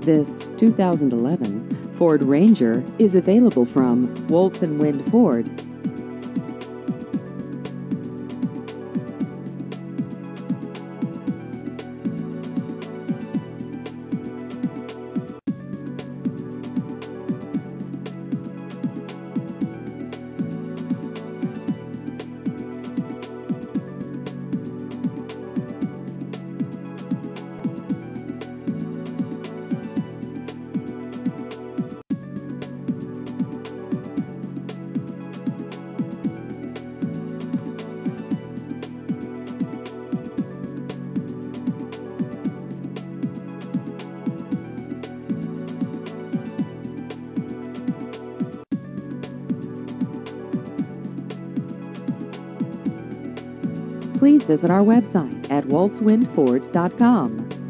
This 2011 Ford Ranger is available from Woltz and Wind Ford. Please visit our website at woltzwindford.com.